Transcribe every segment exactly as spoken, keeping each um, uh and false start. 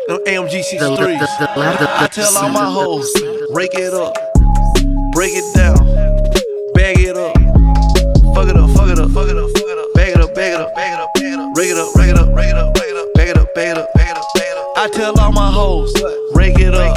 them A M G sixty-threes. I tell all my hoes, rake it up, break it down, bag it up, fuck it up, fuck it up, fuck it up, fuck it up, bag it up, bag it up, bag it up, bag it up, rake it up, rake it up, rake it up, rake it up, bag it up, bag it up, bag it up, bag it up. I tell all my hoes, rake it up,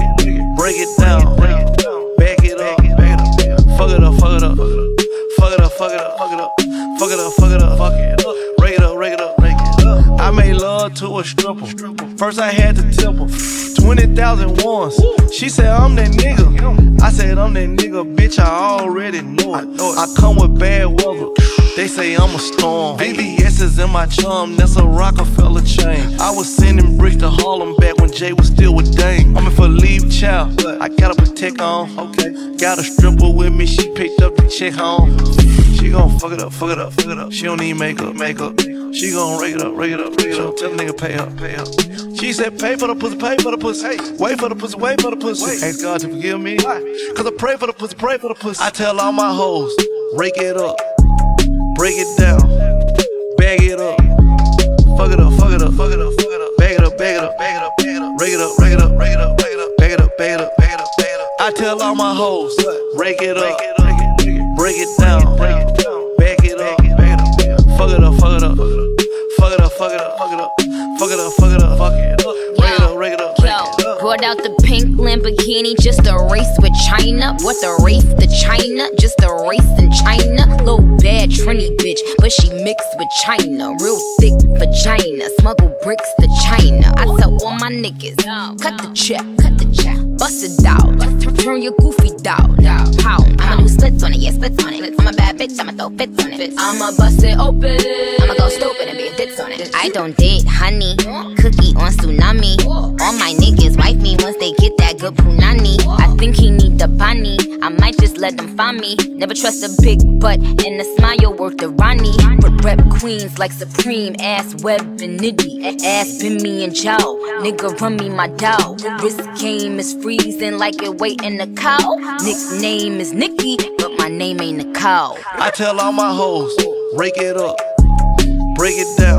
break it down, bag it up, fuck it up, fuck it up, fuck it up, fuck it up, fuck it up, fuck it up, fuck it up, fuck it up, rake it up, rake it up, rake it up. I made love to a stripper. First I had to tip her twenty thousand once. She said I'm that nigga. I said I'm that nigga, bitch. I already know it. I come with bad weather. They say I'm a storm. V V S is in my chum, that's a Rockefeller chain. I was sending bricks to Harlem back when Jay was still with Dame. I'm in for leave child, I gotta protect on. Okay, got a stripper with me, she picked up the check home. She gon' fuck it up, fuck it up, fuck it up. She don't need makeup, makeup. She gon' rake it up, rake it up, rake it up. Tell the nigga pay up, pay up. She said pay for the pussy, pay for the pussy. Wait for the pussy, wait for the pussy. Ask God to forgive me, cause I pray for the pussy, pray for the pussy. I tell all my hoes, rake it up, break it down, bag it up, fuck it up, fuck it up, fuck it up, fuck it up, bag it up, bag it up, bag it up, bag it up, rake it up, rake it up, rake it up, rake it up, bag it up, bag it up, bag it up, bag it up. I tell all my hoes, rake it up, break it down, bag it up, bag it up, fuck it up, fuck it up, fuck it up, fuck it up, fuck it up, fuck it up, fuck it up, fuck it up, rake it up, rake it up, rake it up. Brought out the pink Lamborghini just a race with China. What the race to China? Just a race in China. Little bad Trini bitch, but she mixed with China. Real thick vagina, smuggle bricks to China. I tell all my niggas, cut the check, cut the check, bust it out, turn your goofy down. How? I'ma do splits on it, yeah, splits on it. I'm a bad bitch, I'ma throw fits on it. I'ma bust it open, I'ma go stupid and be a ditz on it. I don't date honey, cookie on tsunami. All my niggas wife me once they get that good punani. I think he need the bunny, I might just let them find me. Never trust a big butt and a smile worth the Ronnie. Rep queens like Supreme, ass Web and Nitty. Ass been me and Joe, nigga run me my dough. Wrist game is freezing like it waiting a cow. Nickname is Nicki, but my name ain't a cow. I tell all my hoes, rake it up, break it down,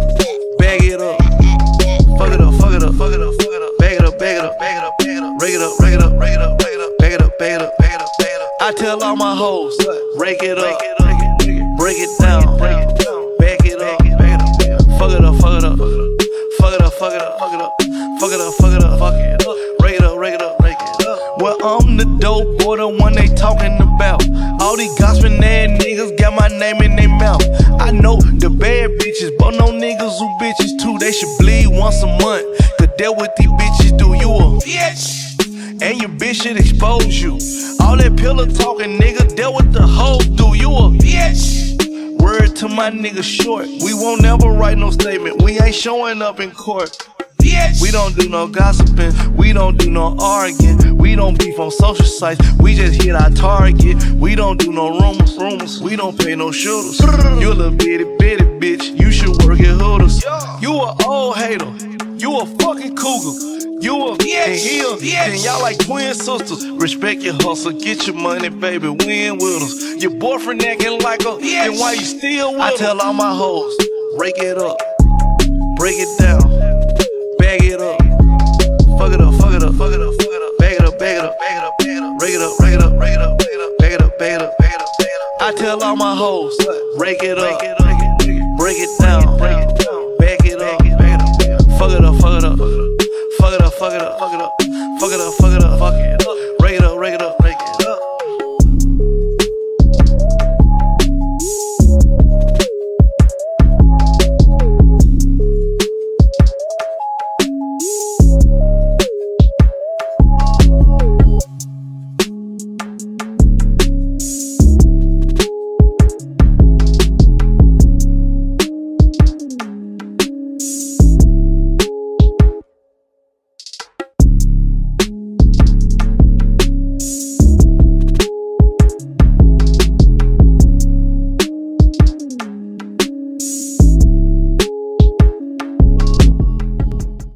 bag it up, fuck it up, fuck it up, fuck it up, fuck it up, bag it up, bag it up, bag it up, bag it up, rake it up, rake it up, rake it up, rake it up, bag it up, bag it up, bag it up, bag it up. I tell all my hoes, rake it up, break it down, bag it up, bag it up, fuck it up, fuck it up, fuck it up, fuck it up, fuck it up, fuck it up, fuck it up, fuck it up, rake it up, rake it up, rake it up. Well, I'm the dope boy, the one they talking about. All these gossiping ass niggas got my name in their mouth. I know the bad bitches, but no niggas who bitches too. They should bleed once a month, cause that what these bitches do. You a bitch, and your bitch should expose you. All that pillow talking, nigga, that what the hoes do. You a bitch. Word to my nigga Short, we won't never write no statement. We ain't showing up in court. We don't do no gossiping, we don't do no arguing. We don't beef on social sites, we just hit our target. We don't do no rumors, rumors. We don't pay no shooters. You a little bitty bitty bitch, you should work at Hooters. You a old hater, you a fucking cougar. You a bitch, and y'all like twin sisters. Respect your hustle, get your money, baby, win with us. Your boyfriend acting like a, and why you still with I tell all my hoes, rake it up, break it down, bag it up, fuck it up, fuck it up, fuck it up, fuck it up, bag it up, bag it up, bag it up, bag it up, rake it up, rake it up, rake it up, bag it up, bag it up, bag it up, bag it up. I tell all my hoes, rake it up, break it down, bag it up, fuck it up, fuck it up, fuck it up, fuck it up, fuck it up, fuck it up, fuck it up, fuck it up, rake it up, rake it up, rake it up.